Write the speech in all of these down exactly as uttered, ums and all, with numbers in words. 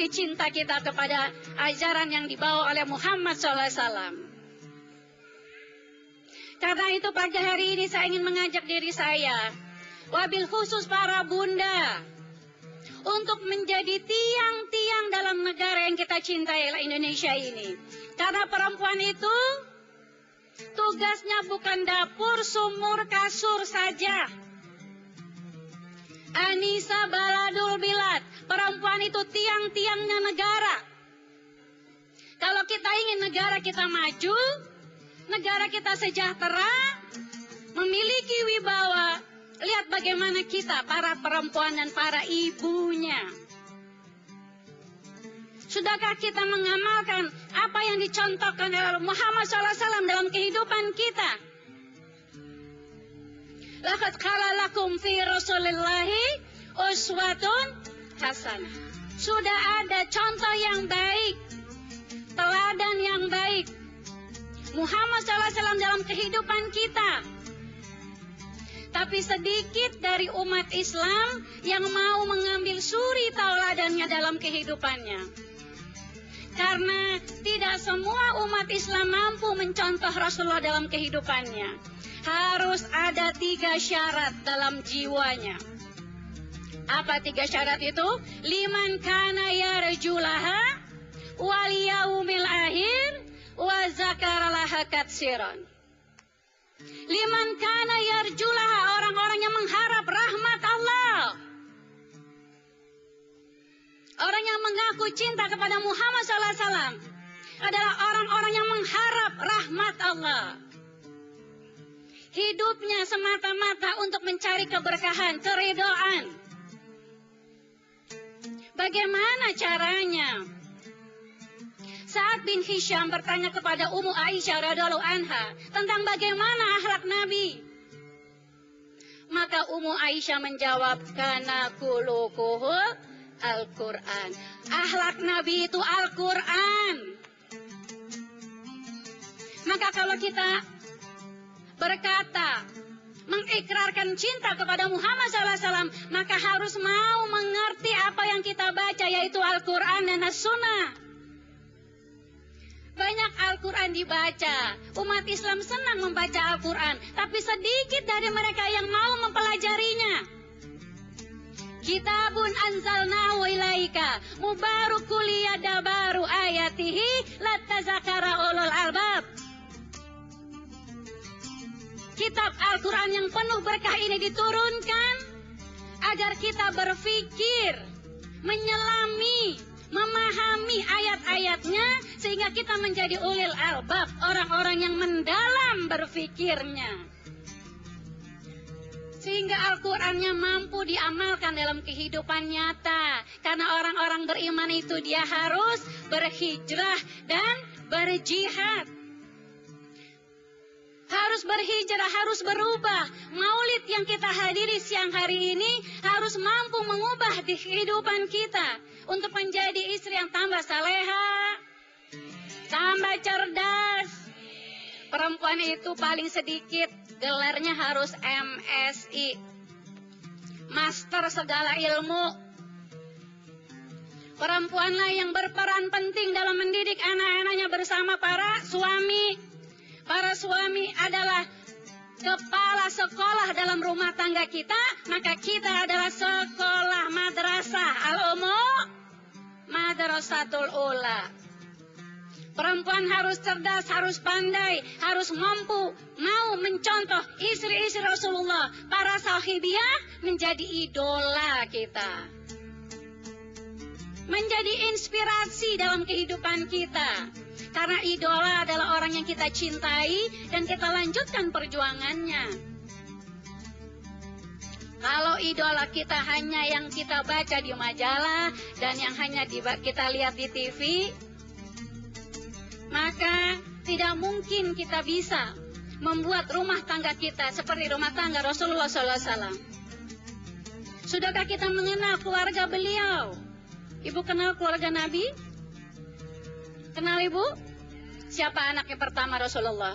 bukti cinta kita kepada ajaran yang dibawa oleh Muhammad shallallahu alaihi wasallam. Karena itu pagi hari ini saya ingin mengajak diri saya, wabil khusus para bunda, untuk menjadi tiang-tiang dalam negara yang kita cintai, Indonesia ini. Karena perempuan itu tugasnya bukan dapur, sumur, kasur saja. Anisa baladul bilad, perempuan itu tiang-tiangnya negara. Kalau kita ingin negara kita maju, negara kita sejahtera, memiliki wibawa, lihat bagaimana kita, para perempuan dan para ibunya. Sudahkah kita mengamalkan apa yang dicontohkan oleh Muhammad shallallahu alaihi wasallam dalam kehidupan kita? Laqad kana lakum fi Rasulillahi uswatun hasanah. Sudah ada contoh yang baik, teladan yang baik Muhammad shallallahu alaihi wasallam dalam kehidupan kita. Tapi sedikit dari umat Islam yang mau mengambil suri tauladannya dalam kehidupannya. Karena tidak semua umat Islam mampu mencontoh Rasulullah dalam kehidupannya. Harus ada tiga syarat dalam jiwanya. Apa tiga syarat itu? Liman kana yarjulaha wal yaumil akhir wa zakarallaha katsiran. Liman kana yarjulaha, orang-orang yang mengharap rahmat Allah. Orang yang mengaku cinta kepada Muhammad shallallahu alaihi wasallam adalah orang-orang yang mengharap rahmat Allah. Hidupnya semata-mata untuk mencari keberkahan, keridhaan. Bagaimana caranya? Sa'ad bin Hisham bertanya kepada Ummu Aisyah radhiyallahu anha tentang bagaimana akhlak Nabi. Maka Ummu Aisyah menjawab, kana khuluquhu Al-Quran. Akhlak Nabi itu Al-Quran. Maka kalau kita berkata, mengikrarkan cinta kepada Muhammad shallallahu alaihi wasallam, maka harus mau mengerti apa yang kita baca, yaitu Al-Quran dan As-Sunnah. Banyak Al-Quran dibaca, umat Islam senang membaca Al-Quran, tapi sedikit dari mereka yang mau mempelajarinya. Kitabun anzalnahu ilaika mubarakul yadabaru ayatihi latazakara ulul albab. Kitab Al-Quran yang penuh berkah ini diturunkan agar kita berpikir, menyelami, memahami ayat-ayatnya, sehingga kita menjadi ulil albab, orang-orang yang mendalam berpikirnya. Sehingga Al-Qurannya mampu diamalkan dalam kehidupan nyata. Karena orang-orang beriman itu dia harus berhijrah dan berjihad. Harus berhijrah, harus berubah. Maulid yang kita hadiri siang hari ini harus mampu mengubah di kehidupan kita. Untuk menjadi istri yang tambah saleha, tambah cerdas. Perempuan itu paling sedikit gelarnya harus M S I, Master segala ilmu. Perempuanlah yang berperan penting dalam mendidik anak-anaknya bersama para suami. Para suami adalah kepala sekolah dalam rumah tangga kita, maka kita adalah sekolah madrasah al-ummu madrasatul ula. Perempuan harus cerdas, harus pandai, harus mampu, mau mencontoh istri-istri Rasulullah. Para sahabiah menjadi idola kita. Menjadi inspirasi dalam kehidupan kita. Karena idola adalah orang yang kita cintai dan kita lanjutkan perjuangannya. Kalau idola kita hanya yang kita baca di majalah dan yang hanya di, kita lihat di T V, maka tidak mungkin kita bisa membuat rumah tangga kita seperti rumah tangga Rasulullah shallallahu alaihi wasallam. Sudahkah kita mengenal keluarga beliau? Ibu kenal keluarga Nabi? Kenal ibu? Siapa anaknya pertama Rasulullah?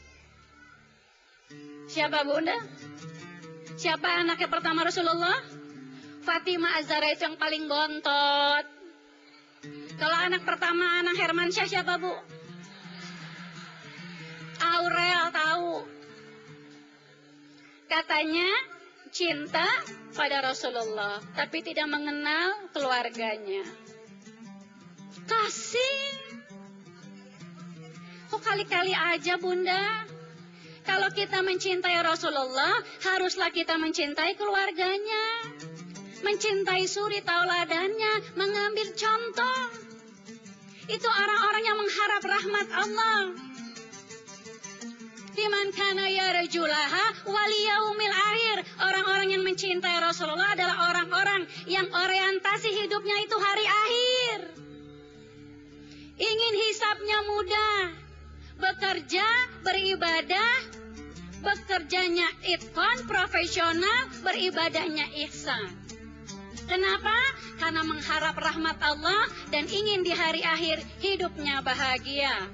Siapa bunda? Siapa anaknya pertama Rasulullah? Fatimah Az-Zahra itu yang paling gontot. Kalau anak pertama anak Hermansyah siapa, Bu? Aurel tahu. Katanya cinta pada Rasulullah, tapi tidak mengenal keluarganya. Kasih. Kok kali-kali aja, Bunda? Kalau kita mencintai Rasulullah, haruslah kita mencintai keluarganya. Mencintai suri tauladannya, mengambil contoh. Itu orang-orang yang mengharap rahmat Allah. Liman kana yarjulaha wal yaumil akhir. Orang-orang yang mencintai Rasulullah adalah orang-orang yang orientasi hidupnya itu hari akhir. Ingin hisabnya mudah, bekerja, beribadah, bekerjanya itqan, profesional, beribadahnya ihsan. Kenapa? Karena mengharap rahmat Allah dan ingin di hari akhir hidupnya bahagia.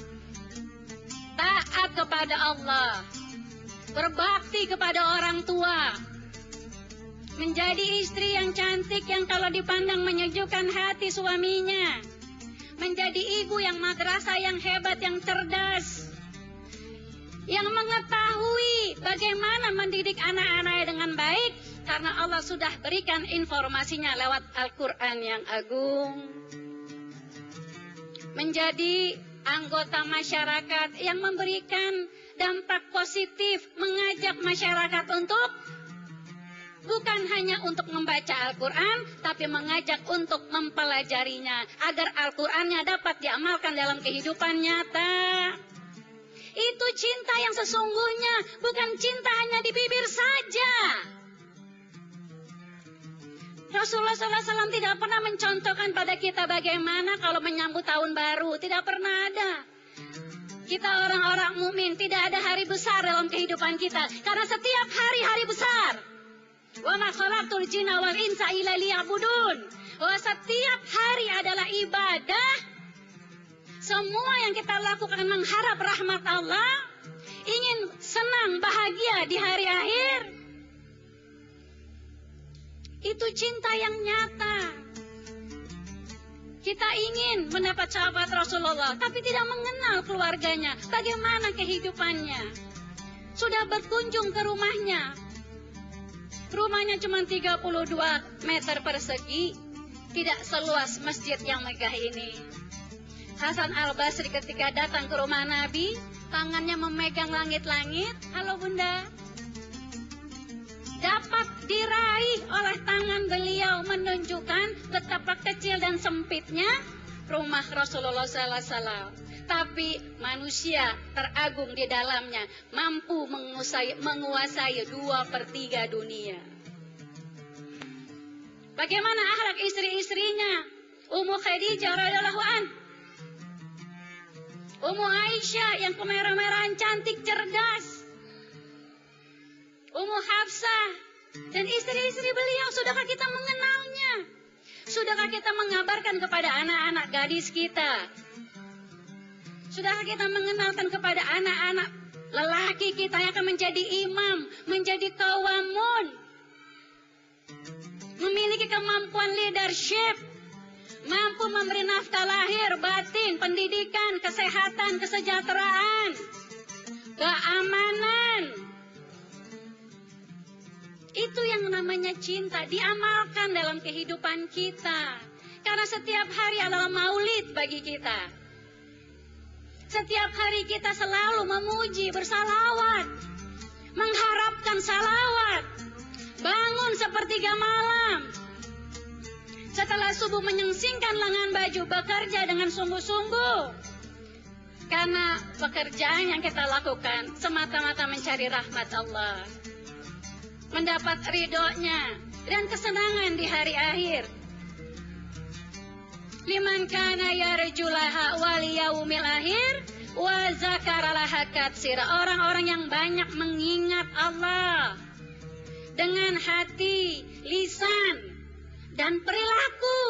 Taat kepada Allah, berbakti kepada orang tua, menjadi istri yang cantik yang kalau dipandang menyejukkan hati suaminya, menjadi ibu yang madrasah yang hebat, yang cerdas, yang mengetahui bagaimana mendidik anak-anaknya dengan baik, karena Allah sudah berikan informasinya lewat Al-Quran yang agung. Menjadi anggota masyarakat yang memberikan dampak positif, mengajak masyarakat untuk bukan hanya untuk membaca Al-Quran, tapi mengajak untuk mempelajarinya, agar Al-Qurannya dapat diamalkan dalam kehidupan nyata. Itu cinta yang sesungguhnya, bukan cinta hanya di bibir saja. Rasulullah shallallahu alaihi wasallam tidak pernah mencontohkan pada kita bagaimana kalau menyambut tahun baru. Tidak pernah ada. Kita orang-orang mukmin tidak ada hari besar dalam kehidupan kita. Karena setiap hari hari besar. Wa ma khalaqtul jinna wal insa illa liya'budun. Bahwa setiap hari adalah ibadah. Semua yang kita lakukan mengharap rahmat Allah. Ingin senang, bahagia di hari akhir. Itu cinta yang nyata. Kita ingin mendapat sahabat Rasulullah, tapi tidak mengenal keluarganya, bagaimana kehidupannya. Sudah berkunjung ke rumahnya. Rumahnya cuma tiga puluh dua meter persegi, tidak seluas masjid yang megah ini. Hasan Al-Basri ketika datang ke rumah Nabi, tangannya memegang langit-langit. Halo Bunda. Dapat diraih oleh tangan beliau menunjukkan betapa kecil dan sempitnya rumah Rasulullah sallallahu alaihi wasallam. Tapi manusia teragung di dalamnya mampu menguasai, menguasai dua per tiga dunia. Bagaimana akhlak istri-istrinya? Ummu Khadijah radhiyallahu an, Ummu Aisyah yang kemerah-merahan, cantik, cerdas, Ummu Hafsah, dan istri-istri beliau. Sudahkah kita mengenalnya? Sudahkah kita mengabarkan kepada anak-anak gadis kita? Sudahkah kita mengenalkan kepada anak-anak lelaki kita yang akan menjadi imam, menjadi qawamun, memiliki kemampuan leadership, mampu memberi nafkah lahir, batin, pendidikan, kesehatan, kesejahteraan, keamanan. Itu yang namanya cinta, diamalkan dalam kehidupan kita. Karena setiap hari adalah maulid bagi kita. Setiap hari kita selalu memuji, bersalawat, mengharapkan salawat. Bangun sepertiga malam. Setelah subuh menyingsingkan lengan baju, bekerja dengan sungguh-sungguh. Karena pekerjaan yang kita lakukan semata-mata mencari rahmat Allah, mendapat ridhonya dan kesenangan di hari akhir. Liman kana yarjulaha wal yaumil akhir wa zakarallaha katsira. Orang-orang yang banyak mengingat Allah dengan hati, lisan, dan perilaku.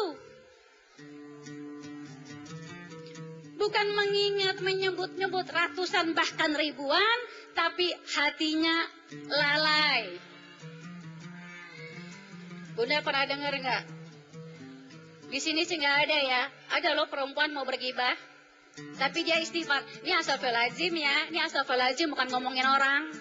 Bukan mengingat, menyebut-nyebut ratusan bahkan ribuan, tapi hatinya lalai. Bunda pernah dengar nggak? Di sini sih nggak ada ya. Ada loh perempuan mau bergibah, tapi dia istighfar. Ini astagfirullahaladzim ya, ini astagfirullahaladzim bukan ngomongin orang.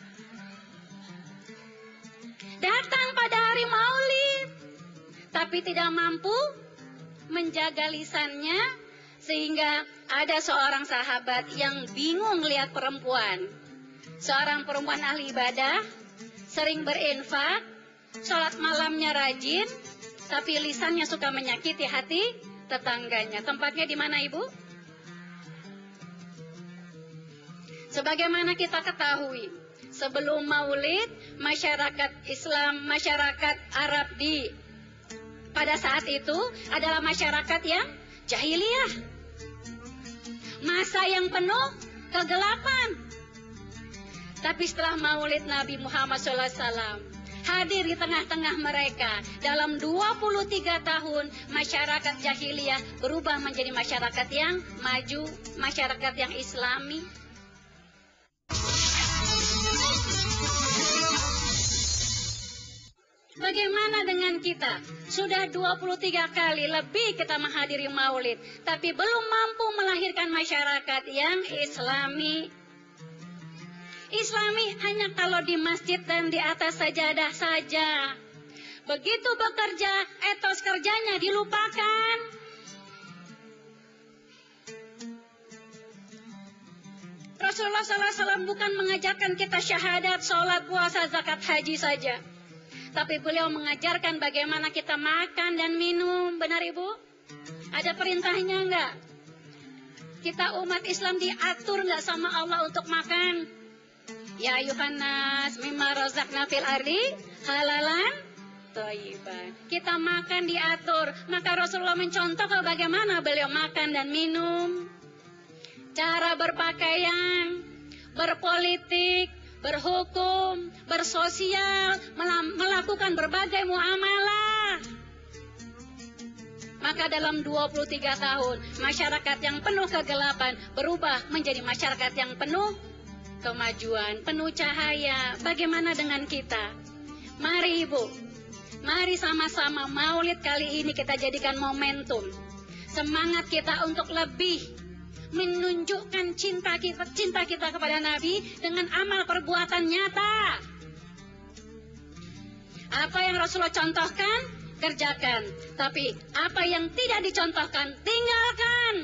Datang pada hari Maulid, tapi tidak mampu menjaga lisannya, sehingga ada seorang sahabat yang bingung lihat perempuan. Seorang perempuan ahli ibadah, sering berinfak, sholat malamnya rajin, tapi lisannya suka menyakiti hati tetangganya. Tempatnya di mana, Ibu? Sebagaimana kita ketahui, sebelum Maulid, masyarakat Islam, masyarakat Arab di pada saat itu adalah masyarakat yang jahiliyah. Masa yang penuh kegelapan. Tapi setelah Maulid Nabi Muhammad shallallahu alaihi wasallam hadir di tengah-tengah mereka, dalam dua puluh tiga tahun masyarakat jahiliyah berubah menjadi masyarakat yang maju, masyarakat yang islami. Bagaimana dengan kita? Sudah dua puluh tiga kali lebih kita menghadiri Maulid, tapi belum mampu melahirkan masyarakat yang islami. Islami hanya kalau di masjid dan di atas sajadah saja. Begitu bekerja, etos kerjanya dilupakan. Rasulullah shallallahu alaihi wasallam bukan mengajarkan kita syahadat, sholat, puasa, zakat, haji saja. Tapi beliau mengajarkan bagaimana kita makan dan minum. Benar Ibu? Ada perintahnya enggak? Kita umat Islam diatur enggak sama Allah untuk makan? Ya ayuhannas mimma razaqna fil ardi halalan thayyiban. Kita makan diatur. Maka Rasulullah mencontoh bagaimana beliau makan dan minum. Cara berpakaian, berpolitik, berhukum, bersosial, melakukan berbagai muamalah. Maka dalam dua puluh tiga tahun, masyarakat yang penuh kegelapan berubah menjadi masyarakat yang penuh kemajuan, penuh cahaya. Bagaimana dengan kita? Mari Ibu, mari sama-sama Maulid kali ini kita jadikan momentum. Semangat kita untuk lebih menunjukkan cinta kita, cinta kita kepada Nabi dengan amal perbuatan nyata. Apa yang Rasulullah contohkan, kerjakan. Tapi apa yang tidak dicontohkan, tinggalkan.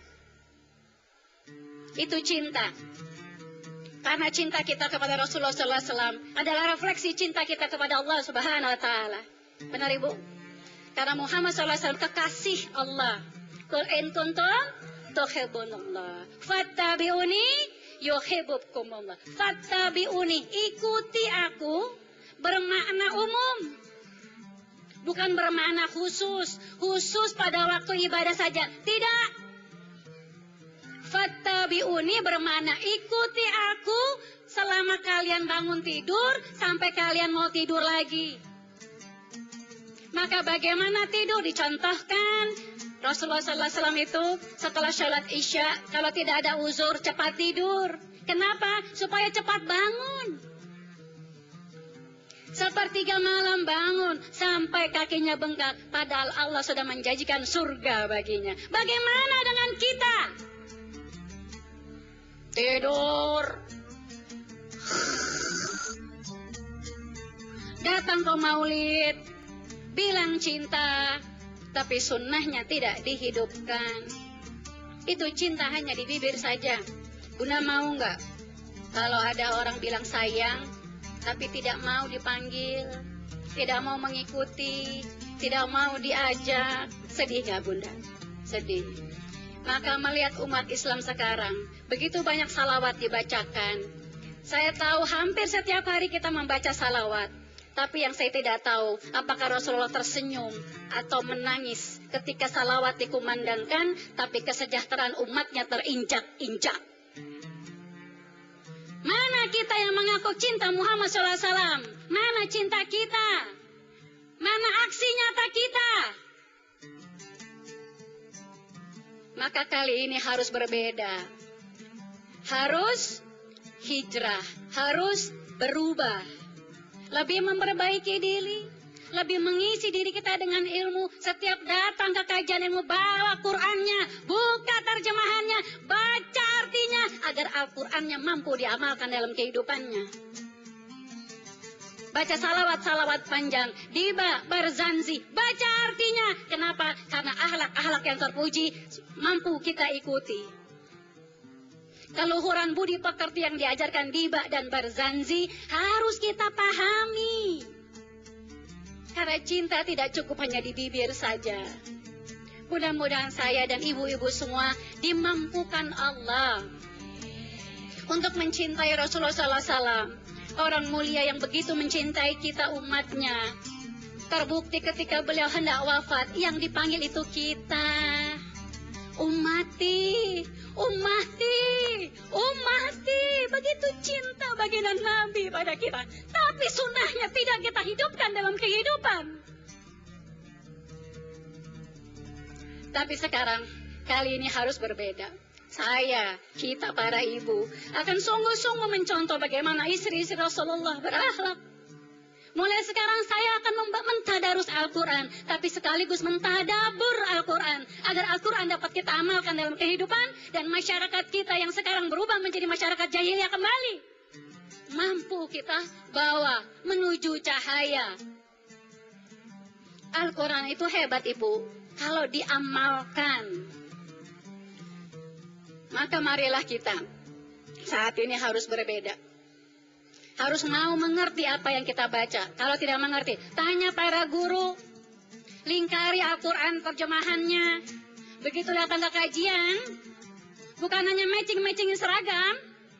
Itu cinta. Karena cinta kita kepada Rasulullah shallallahu alaihi wasallam adalah refleksi cinta kita kepada Allah Subhanahu wa Ta'ala. Benar Ibu? Karena Muhammad shallallahu alaihi wasallam kekasih Allah. Qul in kuntum tuhibbunallah fattabi'uni yuhibbukumullah. Fattabi'uni, ikuti aku, bermakna umum, bukan bermakna khusus. Khusus pada waktu ibadah saja. Tidak. Fattabi'uni bermakna ikuti aku selama kalian bangun tidur sampai kalian mau tidur lagi. Maka bagaimana tidur dicontohkan. Rasulullah shallallahu alaihi wasallam itu setelah sholat isya, kalau tidak ada uzur cepat tidur. Kenapa? Supaya cepat bangun. Sepertiga malam bangun sampai kakinya bengkak, padahal Allah sudah menjanjikan surga baginya. Bagaimana dengan kita? Tidur. Datang ke Maulid, bilang cinta, tapi sunnahnya tidak dihidupkan. Itu cinta hanya di bibir saja. Bunda mau nggak kalau ada orang bilang sayang, tapi tidak mau dipanggil, tidak mau mengikuti, tidak mau diajak? Sedih nggak Bunda? Sedih. Maka melihat umat Islam sekarang, begitu banyak salawat dibacakan. Saya tahu hampir setiap hari kita membaca salawat. Tapi yang saya tidak tahu, apakah Rasulullah tersenyum atau menangis ketika salawat dikumandangkan, tapi kesejahteraan umatnya terinjak-injak. Mana kita yang mengaku cinta Muhammad shallallahu alaihi wasallam? Mana cinta kita? Mana aksi nyata kita? Maka kali ini harus berbeda. Harus hijrah, harus berubah. Lebih memperbaiki diri, lebih mengisi diri kita dengan ilmu. Setiap datang ke kajian ilmu, bawa Qur'annya, buka terjemahannya, baca artinya, agar Al-Qur'annya mampu diamalkan dalam kehidupannya. Baca salawat-salawat panjang, Diba Barzanzi, baca artinya. Kenapa? Karena akhlak-akhlak yang terpuji mampu kita ikuti. Keluhuran budi pekerti yang diajarkan Diba dan Barzanzi harus kita pahami. Karena cinta tidak cukup hanya di bibir saja. Mudah-mudahan saya dan ibu-ibu semua dimampukan Allah untuk mencintai Rasulullah sallallahu alaihi wasallam. Orang mulia yang begitu mencintai kita umatnya. Terbukti ketika beliau hendak wafat, yang dipanggil itu kita. Ummati, ummati, ummati. Begitu cinta baginda Nabi pada kita. Tapi sunnahnya tidak kita hidupkan dalam kehidupan. Tapi sekarang, kali ini harus berbeda. Saya, kita para ibu, akan sungguh-sungguh mencontoh bagaimana istri-istri Rasulullah berakhlak. Mulai sekarang saya akan mentadarus Al-Quran, tapi sekaligus mentadabur Al-Quran, agar Al-Quran dapat kita amalkan dalam kehidupan, dan masyarakat kita yang sekarang berubah menjadi masyarakat jahiliyah kembali, mampu kita bawa menuju cahaya. Al-Quran itu hebat, Ibu, kalau diamalkan. Maka marilah kita saat ini harus berbeda. Harus mau mengerti apa yang kita baca. Kalau tidak mengerti, tanya para guru. Lingkari Al-Quran terjemahannya. Begitu datang ke kajian, bukan hanya matching-matching seragam,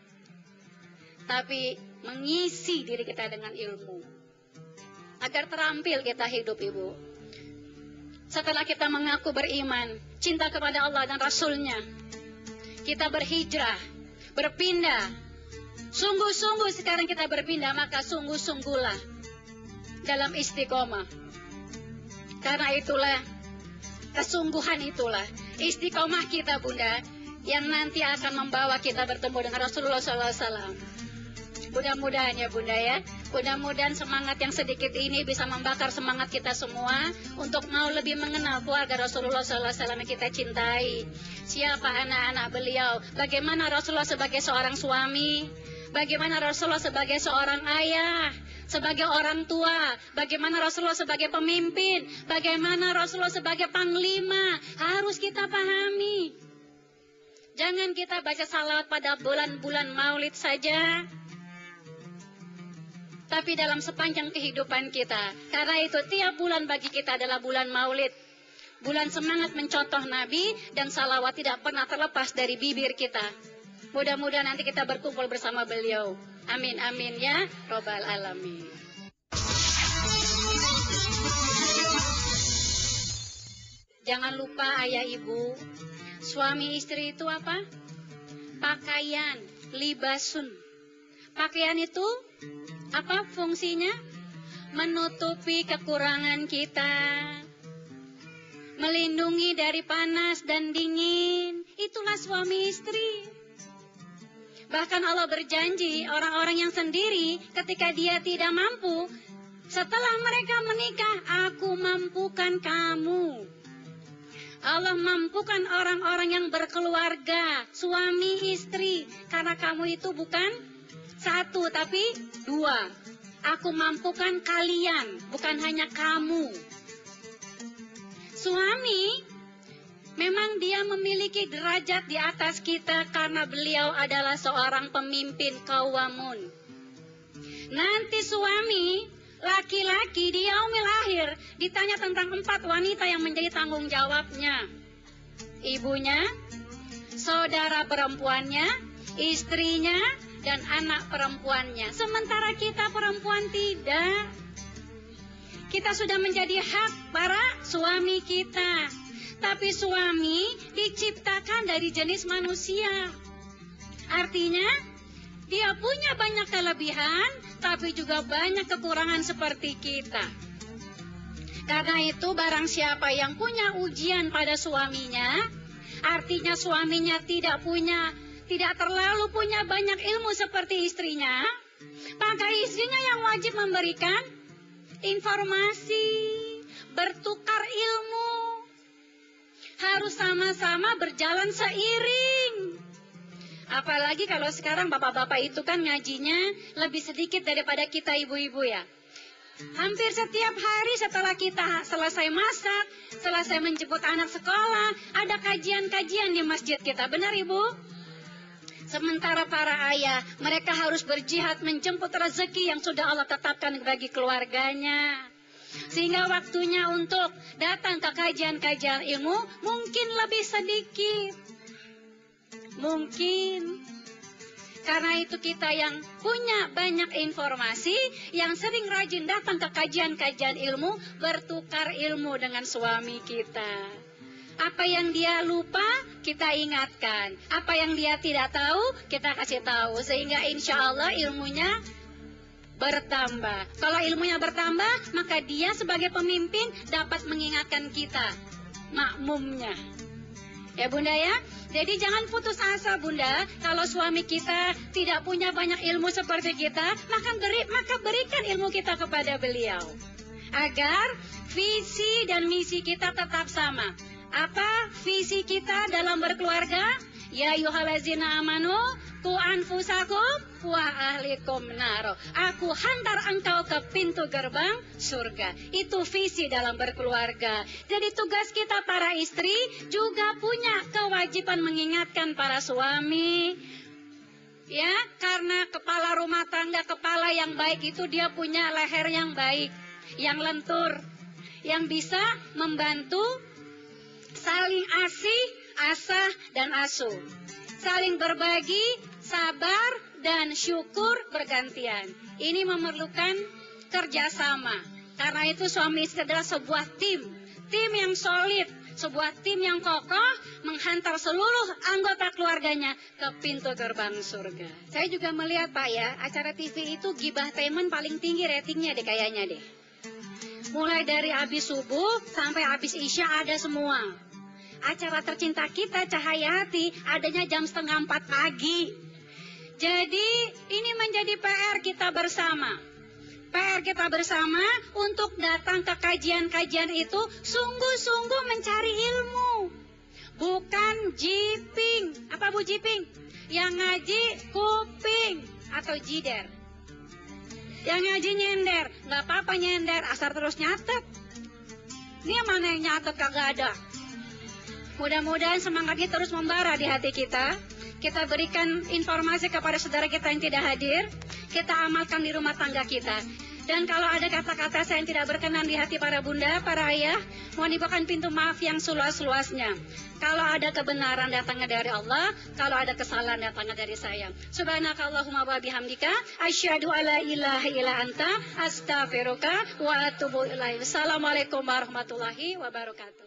tapi mengisi diri kita dengan ilmu. Agar terampil kita hidup, Ibu. Setelah kita mengaku beriman, cinta kepada Allah dan Rasul-Nya, kita berhijrah, berpindah. Sungguh-sungguh sekarang kita berpindah, maka sungguh-sungguhlah dalam istiqomah. Karena itulah, kesungguhan itulah, istiqomah kita, Bunda, yang nanti akan membawa kita bertemu dengan Rasulullah sallallahu alaihi wasallam. Mudah-mudahan ya Bunda ya, mudah-mudahan semangat yang sedikit ini bisa membakar semangat kita semua untuk mau lebih mengenal keluarga Rasulullah sallallahu alaihi wasallam yang kita cintai. Siapa anak-anak beliau, bagaimana Rasulullah sebagai seorang suami, bagaimana Rasulullah sebagai seorang ayah, sebagai orang tua, bagaimana Rasulullah sebagai pemimpin, bagaimana Rasulullah sebagai panglima, harus kita pahami. Jangan kita baca salawat pada bulan-bulan maulid saja, tapi dalam sepanjang kehidupan kita. Karena itu tiap bulan bagi kita adalah bulan maulid. Bulan semangat mencontoh Nabi, dan salawat tidak pernah terlepas dari bibir kita. Mudah-mudahan nanti kita berkumpul bersama beliau. Amin, amin ya Robbal Alamin. Jangan lupa ayah ibu, suami istri itu apa? Pakaian, libasun. Pakaian itu apa fungsinya? Menutupi kekurangan kita, melindungi dari panas dan dingin. Itulah suami istri. Bahkan Allah berjanji orang-orang yang sendiri ketika dia tidak mampu, setelah mereka menikah, aku mampukan kamu. Allah mampukan orang-orang yang berkeluarga, suami istri, karena kamu itu bukan satu tapi dua. Aku mampukan kalian, bukan hanya kamu. Suami memang dia memiliki derajat di atas kita karena beliau adalah seorang pemimpin qawamun. Nanti suami laki-laki di yaumil akhir ditanya tentang empat wanita yang menjadi tanggung jawabnya. Ibunya, saudara perempuannya, istrinya, dan anak perempuannya. Sementara kita perempuan tidak. Kita sudah menjadi hak para suami kita. Tapi suami diciptakan dari jenis manusia. Artinya, dia punya banyak kelebihan, tapi juga banyak kekurangan seperti kita. Karena itu barang siapa yang punya ujian pada suaminya, artinya suaminya tidak punya tidak terlalu punya banyak ilmu seperti istrinya, maka istrinya yang wajib memberikan informasi, bertukar ilmu. Harus sama-sama berjalan seiring. Apalagi kalau sekarang bapak-bapak itu kan ngajinya lebih sedikit daripada kita ibu-ibu ya. Hampir setiap hari setelah kita selesai masak, selesai menjemput anak sekolah, ada kajian-kajian di masjid kita. Benar ibu? Sementara para ayah, mereka harus berjihad menjemput rezeki yang sudah Allah tetapkan bagi keluarganya. Sehingga waktunya untuk datang ke kajian-kajian ilmu mungkin lebih sedikit. Mungkin. Karena itu kita yang punya banyak informasi, yang sering rajin datang ke kajian-kajian ilmu, bertukar ilmu dengan suami kita. Apa yang dia lupa, kita ingatkan. Apa yang dia tidak tahu, kita kasih tahu. Sehingga insya Allah ilmunya bertambah. Kalau ilmunya bertambah, maka dia sebagai pemimpin dapat mengingatkan kita, makmumnya. Ya bunda ya, jadi jangan putus asa bunda. Kalau suami kita tidak punya banyak ilmu seperti kita, maka, beri, maka berikan ilmu kita kepada beliau. Agar visi dan misi kita tetap sama. Apa visi kita dalam berkeluarga? Ya ayyuhallazina amanu qu anfusakum wa ahlikum naro. Aku hantar engkau ke pintu gerbang surga. Itu visi dalam berkeluarga. Jadi tugas kita para istri juga punya kewajiban mengingatkan para suami. Ya, karena kepala rumah tangga, kepala yang baik itu dia punya leher yang baik, yang lentur, yang bisa membantu saling asih, asah, dan asuh. Saling berbagi, sabar, dan syukur bergantian. Ini memerlukan kerjasama. Karena itu suami istri adalah sebuah tim. Tim yang solid. Sebuah tim yang kokoh menghantar seluruh anggota keluarganya ke pintu gerbang surga. Saya juga melihat Pak ya, acara T V itu Gibah Temen paling tinggi ratingnya deh kayaknya deh. Mulai dari habis subuh sampai habis isya ada semua. Acara tercinta kita Cahaya Hati adanya jam setengah empat pagi. Jadi ini menjadi P R kita bersama. P R kita bersama untuk datang ke kajian-kajian itu sungguh-sungguh mencari ilmu. Bukan jiping. Apa Bu jiping? Yang ngaji kuping atau jider. Yang ngaji nyender. Gak apa-apa nyender, asal terus nyatet. Ini mana yang nyatet kagak ada. Mudah-mudahan semangatnya terus membara di hati kita. Kita berikan informasi kepada saudara kita yang tidak hadir. Kita amalkan di rumah tangga kita. Dan kalau ada kata-kata saya yang tidak berkenan di hati para bunda, para ayah, mohon dibukakan pintu maaf yang seluas-luasnya. Kalau ada kebenaran datangnya dari Allah, kalau ada kesalahan datangnya dari saya. Subhanakallahumma wa bihamdika, asyhadu alla ilaha illa anta, astaghfiruka wa atubu ilaik. Assalamualaikum warahmatullahi wabarakatuh.